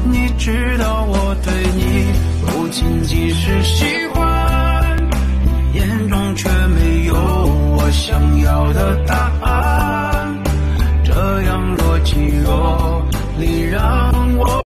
你知道我对你不仅仅是喜欢，你眼中却没有我想要的答案。这样若即若离让我